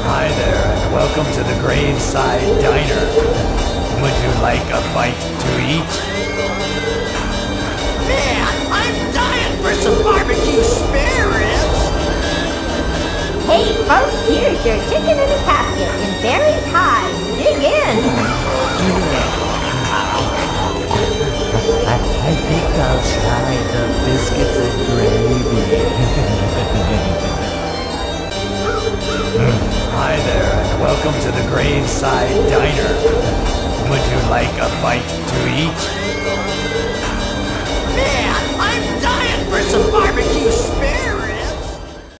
Hi there, and welcome to the Graveside Diner. Would you like a bite to eat? Man, I'm dying for some barbecue spare ribs! Hey, folks, here's your chicken in a casket in berry pie. Dig in. I think I'll try the biscuits and gravy. Hi there, and welcome to the Graveside Diner. Would you like a bite to eat?